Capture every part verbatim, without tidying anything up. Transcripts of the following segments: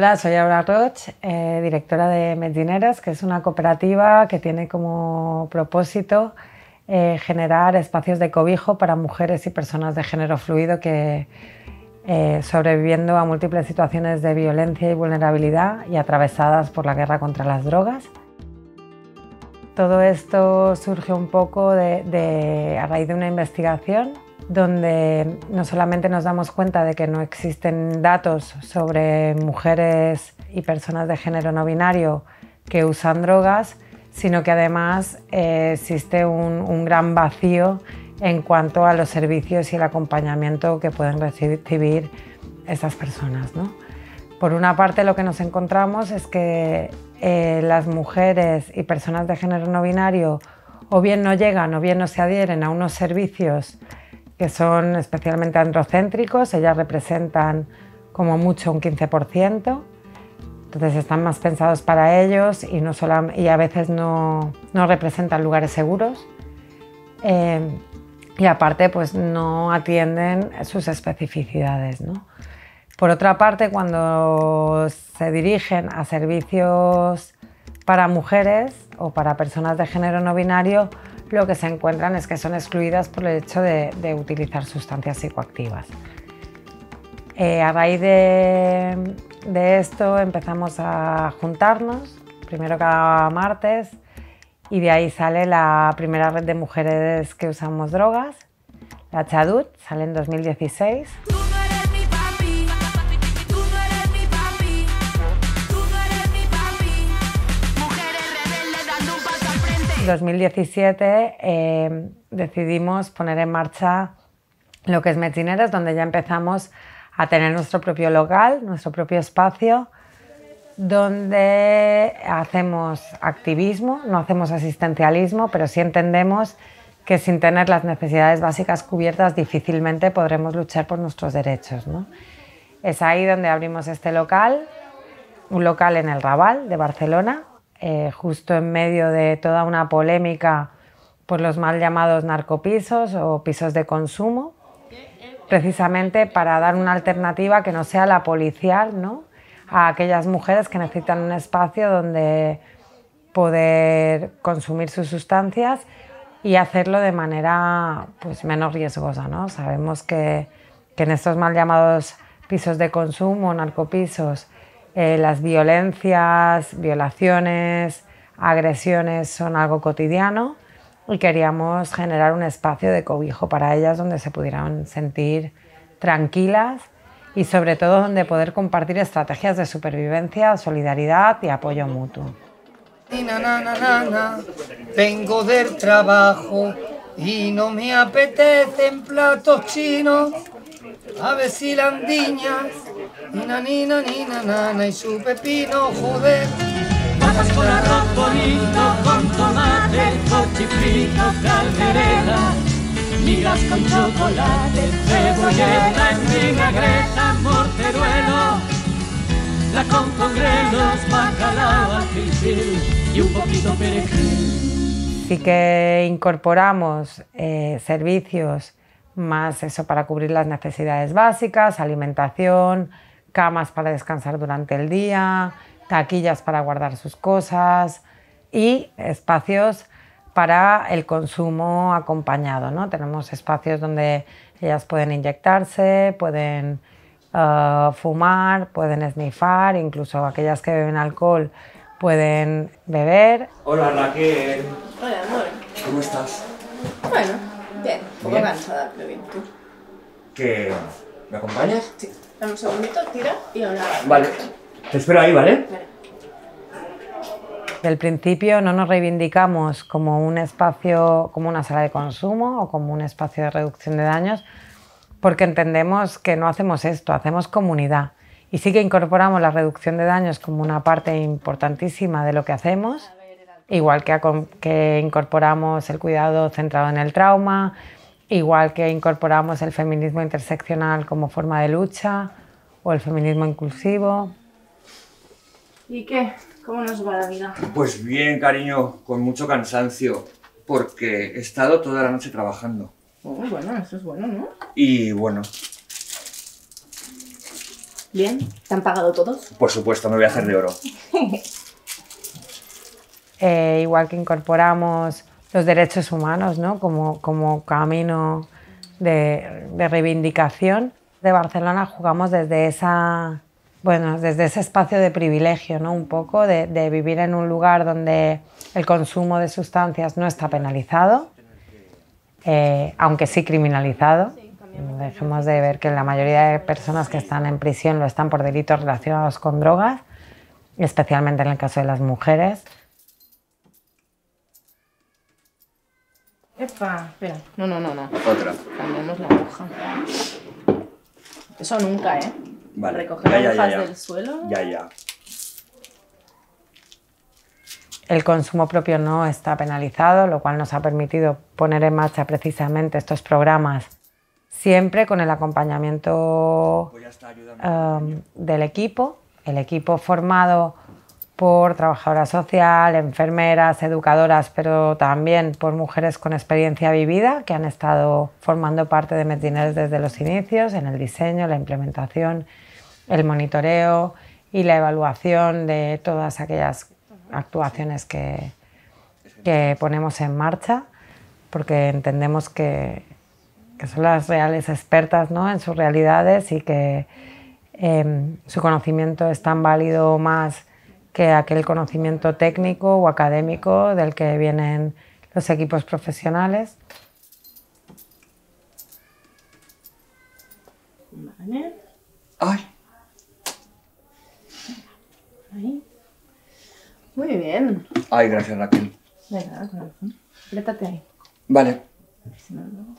Hola, soy Aura Roig, eh, directora de Metgineres, que es una cooperativa que tiene como propósito eh, generar espacios de cobijo para mujeres y personas de género fluido que eh, sobreviviendo a múltiples situaciones de violencia y vulnerabilidad y atravesadas por la guerra contra las drogas. Todo esto surge un poco de, de, a raíz de una investigación donde no solamente nos damos cuenta de que no existen datos sobre mujeres y personas de género no binario que usan drogas, sino que además eh, existe un, un gran vacío en cuanto a los servicios y el acompañamiento que pueden recibir estas personas, ¿no? Por una parte, lo que nos encontramos es que eh, las mujeres y personas de género no binario o bien no llegan o bien no se adhieren a unos servicios que son especialmente androcéntricos. Ellas representan como mucho un quince por ciento, entonces están más pensados para ellos y, no solo, y a veces no, no representan lugares seguros. Eh, y aparte pues no atienden sus especificidades, ¿no? Por otra parte, cuando se dirigen a servicios para mujeres o para personas de género no binario, lo que se encuentran es que son excluidas por el hecho de, de utilizar sustancias psicoactivas. Eh, a raíz de, de esto empezamos a juntarnos, primero cada martes, y de ahí sale la primera red de mujeres que usamos drogas, la Chadut, sale en dos mil dieciséis. En dos mil diecisiete eh, decidimos poner en marcha lo que es Metgineres, donde ya empezamos a tener nuestro propio local, nuestro propio espacio, donde hacemos activismo, no hacemos asistencialismo, pero sí entendemos que sin tener las necesidades básicas cubiertas difícilmente podremos luchar por nuestros derechos, ¿no? Es ahí donde abrimos este local, un local en el Raval de Barcelona, Eh, justo en medio de toda una polémica por los mal llamados narcopisos o pisos de consumo, precisamente para dar una alternativa que no sea la policial, ¿no?, a aquellas mujeres que necesitan un espacio donde poder consumir sus sustancias y hacerlo de manera pues, menos riesgosa, ¿no? Sabemos que, que en estos mal llamados pisos de consumo, narcopisos, Eh, las violencias, violaciones, agresiones son algo cotidiano y queríamos generar un espacio de cobijo para ellas donde se pudieran sentir tranquilas y sobre todo donde poder compartir estrategias de supervivencia, solidaridad y apoyo mutuo. Na, na, na, na, na. Vengo del trabajo y no me apetecen platos chinos. A ver si las niñas, nina, nina, nina, nana, y su pepino, joder. Papas con arroz bonito, con tomate, cochifrito, caldereta, migas con chocolate, cebolleta en vinagreta, morteruelo, la con congrelos, bacalao, ajilfil y un poquito perejil. Sí que incorporamos eh, servicios más eso para cubrir las necesidades básicas, alimentación, camas para descansar durante el día, taquillas para guardar sus cosas y espacios para el consumo acompañado, ¿no? Tenemos espacios donde ellas pueden inyectarse, pueden uh, fumar, pueden esnifar, incluso aquellas que beben alcohol pueden beber. Hola Raquel. Hola amor. ¿Cómo estás? Bueno, bien, un poco Bien. cansada, pero bien, tú. ¿Que me acompañas? Sí. Dame un segundito, tira y ahora... Vale. Te espero ahí, ¿vale? Vale. Desde el principio no nos reivindicamos como un espacio, como una sala de consumo o como un espacio de reducción de daños, porque entendemos que no hacemos esto, hacemos comunidad. Y sí que incorporamos la reducción de daños como una parte importantísima de lo que hacemos, igual que, que incorporamos el cuidado centrado en el trauma, igual que incorporamos el feminismo interseccional como forma de lucha o el feminismo inclusivo. ¿Y qué? ¿Cómo nos va la vida? Pues bien, cariño, con mucho cansancio, porque he estado toda la noche trabajando. Oh, bueno, eso es bueno, ¿no? Y bueno, ¿Bien? ¿Te han pagado todos? Por supuesto, me voy a hacer de oro. Eh, igual que incorporamos los derechos humanos, ¿no? como, como camino de, de reivindicación. De Barcelona jugamos desde, esa, bueno, desde ese espacio de privilegio, ¿no? Un poco de, de vivir en un lugar donde el consumo de sustancias no está penalizado, eh, aunque sí criminalizado. Dejemos de ver que la mayoría de personas que están en prisión lo están por delitos relacionados con drogas, especialmente en el caso de las mujeres. Epa, espera. No, no, no, no. Otra. Cambiamos la hoja. Eso nunca, ¿eh? Vale. Recoger Ya, ya, hojas ya, ya. del suelo. Ya, ya. El consumo propio no está penalizado, lo cual nos ha permitido poner en marcha precisamente estos programas, siempre con el acompañamiento um, del equipo, el equipo formado por trabajadora social, enfermeras, educadoras, pero también por mujeres con experiencia vivida que han estado formando parte de Medgineres desde los inicios, en el diseño, la implementación, el monitoreo y la evaluación de todas aquellas actuaciones que, que ponemos en marcha, porque entendemos que, que son las reales expertas, ¿no? en sus realidades y que eh, su conocimiento es tan válido más que aquel conocimiento técnico o académico del que vienen los equipos profesionales. Vale. ¡Ay! Ahí. Muy bien. Ay, gracias, Raquel. De nada, corazón. Apriétate ahí. Vale. Si no, luego.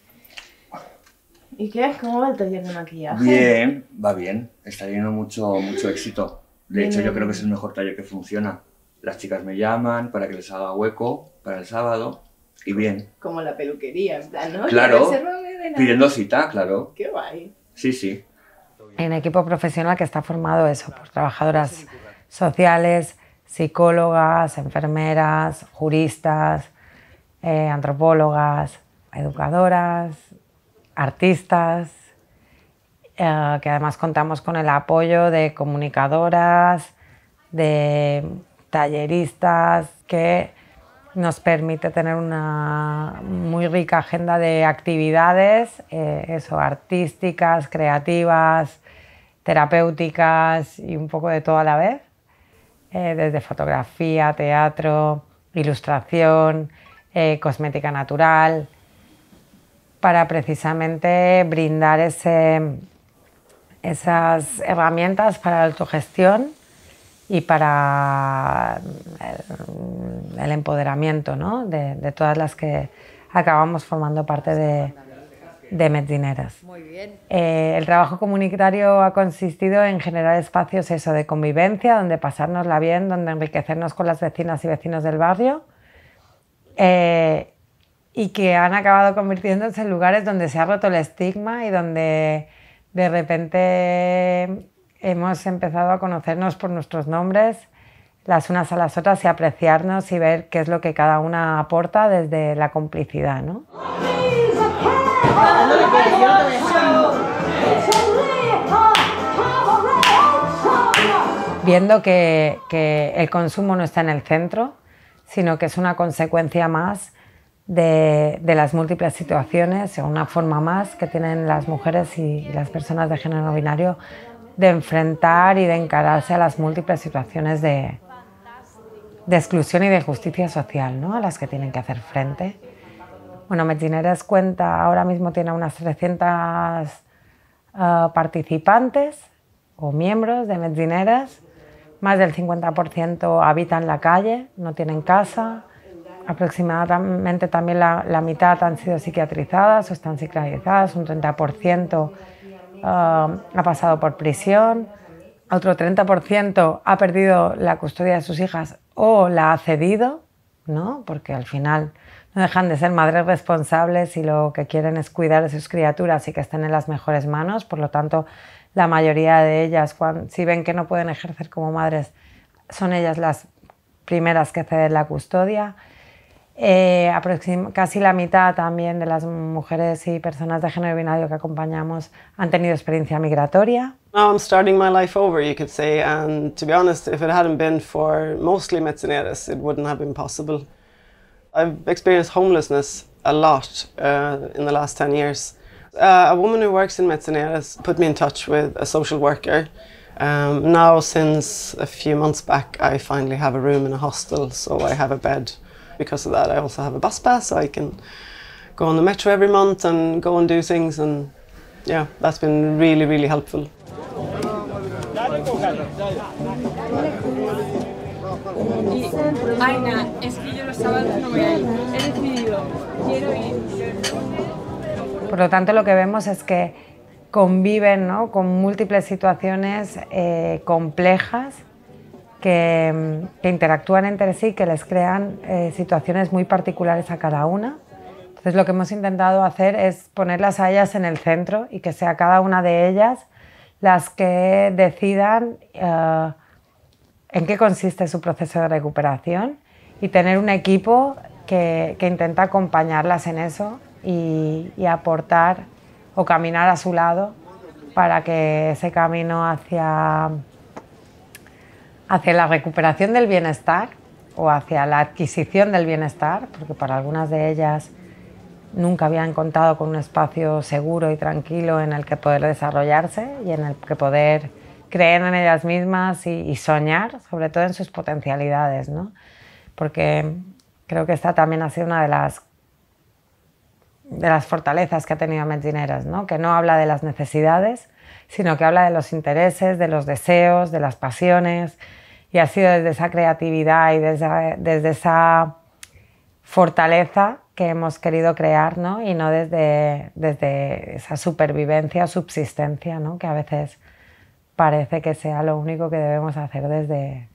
¿Y qué? ¿Cómo va el taller de maquillaje? Bien, va bien. Está teniendo mucho, mucho éxito. De Bien, hecho, yo bien. creo que es el mejor taller que funciona. Las chicas me llaman para que les haga hueco para el sábado y bien. Como la peluquería, en plan, ¿no? Claro, Resérvame de nada. pidiendo cita, claro. Qué guay. Sí, sí. Hay un equipo profesional que está formado eso, por trabajadoras sociales, psicólogas, enfermeras, juristas, eh, antropólogas, educadoras, artistas, eh, que además contamos con el apoyo de comunicadoras, de talleristas, que nos permite tener una muy rica agenda de actividades, eh, eso, artísticas, creativas, terapéuticas y un poco de todo a la vez, eh, desde fotografía, teatro, ilustración, eh, cosmética natural, para precisamente brindar ese, esas herramientas para la autogestión y para el, el empoderamiento, ¿no? de, de todas las que acabamos formando parte de, de Medgineres. Muy bien. Eh, el trabajo comunitario ha consistido en generar espacios eso, de convivencia, donde pasárnosla bien, donde enriquecernos con las vecinas y vecinos del barrio, eh, y que han acabado convirtiéndose en lugares donde se ha roto el estigma y donde de repente hemos empezado a conocernos por nuestros nombres, las unas a las otras, y apreciarnos y ver qué es lo que cada una aporta desde la complicidad, ¿no? Viendo que, que el consumo no está en el centro, sino que es una consecuencia más de, de las múltiples situaciones, o una forma más que tienen las mujeres y las personas de género no binario de enfrentar y de encararse a las múltiples situaciones de, de exclusión y de injusticia social, ¿no? a las que tienen que hacer frente. Bueno, Medgineres cuenta, ahora mismo tiene unas trescientas uh, participantes o miembros de Medgineres. Más del cincuenta por ciento habitan la calle, no tienen casa. Aproximadamente también la, la mitad han sido psiquiatrizadas o están psiquiatrizadas. Un treinta por ciento uh, ha pasado por prisión. Otro treinta por ciento ha perdido la custodia de sus hijas o la ha cedido, ¿no? Porque al final no dejan de ser madres responsables y lo que quieren es cuidar de sus criaturas y que estén en las mejores manos. Por lo tanto, la mayoría de ellas, cuando, si ven que no pueden ejercer como madres, son ellas las primeras que ceden la custodia. Eh, casi la mitad también de las mujeres y personas de género binario que acompañamos han tenido experiencia migratoria, Now I'm starting my life over, you could say, and to be honest, if it hadn't been for mostly Metzineres, it wouldn't have been possible. I've experienced homelessness a lot uh, in the last ten years. Uh, a woman who works in Metzineres put me in touch with a social worker. Um, now, since a few months back, I finally have a room in a hostel, so I have a bed. Because of that, I also have a bus pass, so I can go on the metro every month and go and do things, and yeah, that's been really, really helpful. Aina, es que yo los sábados no voy a ir. He decidido, quiero ir. Por lo tanto, lo que vemos es que conviven, ¿no?, con múltiples situaciones eh, complejas que, que interactúan entre sí, que les crean eh, situaciones muy particulares a cada una. Entonces, lo que hemos intentado hacer es ponerlas a ellas en el centro y que sea cada una de ellas las que decidan uh, en qué consiste su proceso de recuperación y tener un equipo que, que intenta acompañarlas en eso y, y aportar o caminar a su lado para que ese camino hacia, hacia la recuperación del bienestar o hacia la adquisición del bienestar, porque para algunas de ellas nunca habían contado con un espacio seguro y tranquilo en el que poder desarrollarse y en el que poder creer en ellas mismas y, y soñar, sobre todo en sus potencialidades, ¿no? Porque creo que esta también ha sido una de las, de las fortalezas que ha tenido Metzineres, ¿no? Que no habla de las necesidades, sino que habla de los intereses, de los deseos, de las pasiones, y ha sido desde esa creatividad y desde, desde esa fortaleza que hemos querido crear, ¿no? Y no desde, desde esa supervivencia o subsistencia, ¿no?, que a veces parece que sea lo único que debemos hacer desde,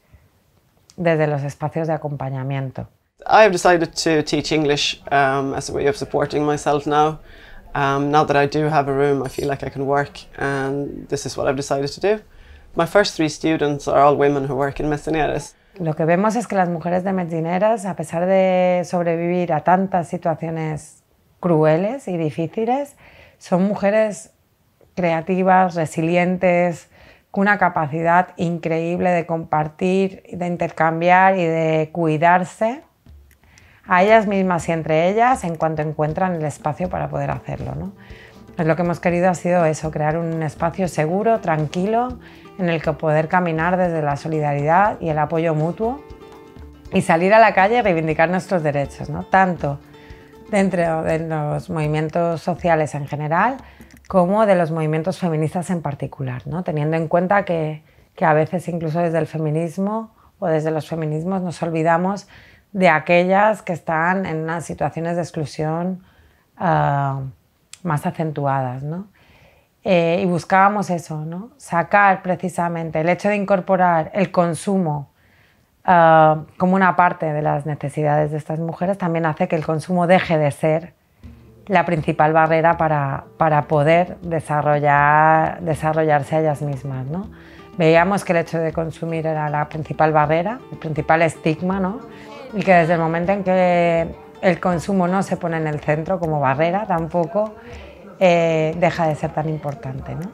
desde los espacios de acompañamiento. I've decided to teach English um, as a way of supporting myself now. Um, now that I do have a room, I feel like I can work, and this is what I've decided to do. My first three students are all women who work in Metzineres. Lo que vemos es que las mujeres de Metzineres, a pesar de sobrevivir a tantas situaciones crueles y difíciles, son mujeres creativas, resilientes, con una capacidad increíble de compartir, de intercambiar y de cuidarse a ellas mismas y entre ellas en cuanto encuentran el espacio para poder hacerlo, ¿no? Pues lo que hemos querido ha sido eso, crear un espacio seguro, tranquilo, en el que poder caminar desde la solidaridad y el apoyo mutuo y salir a la calle y reivindicar nuestros derechos, ¿no? Tanto dentro de los movimientos sociales en general como de los movimientos feministas en particular, ¿no? Teniendo en cuenta que, que a veces incluso desde el feminismo o desde los feminismos nos olvidamos de aquellas que están en unas situaciones de exclusión uh, más acentuadas, ¿no? Eh, y buscábamos eso, ¿no? Sacar precisamente el hecho de incorporar el consumo uh, como una parte de las necesidades de estas mujeres también hace que el consumo deje de ser la principal barrera para, para poder desarrollar, desarrollarse a ellas mismas, ¿no? Veíamos que el hecho de consumir era la principal barrera, el principal estigma, ¿no? Y que desde el momento en que el consumo no se pone en el centro como barrera tampoco, Eh, deja de ser tan importante, ¿no?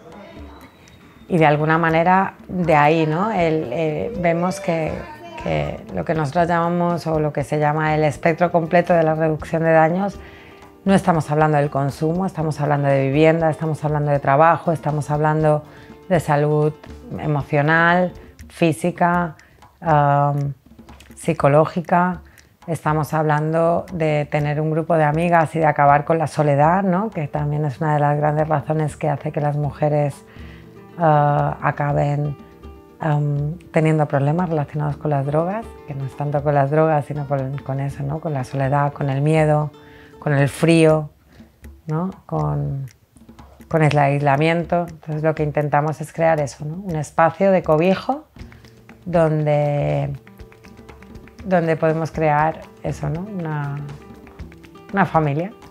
Y de alguna manera de ahí, ¿no? El, eh, vemos que, que lo que nosotros llamamos o lo que se llama el espectro completo de la reducción de daños, no estamos hablando del consumo, estamos hablando de vivienda, estamos hablando de trabajo, estamos hablando de salud emocional, física, um, psicológica. Estamos hablando de tener un grupo de amigas y de acabar con la soledad, ¿no? Que también es una de las grandes razones que hace que las mujeres uh, acaben um, teniendo problemas relacionados con las drogas, que no es tanto con las drogas, sino con, con eso, ¿no? Con la soledad, con el miedo, con el frío, ¿no? Con, con el aislamiento. Entonces lo que intentamos es crear eso, ¿no? Un espacio de cobijo donde... donde podemos crear eso, ¿no? Una, una familia.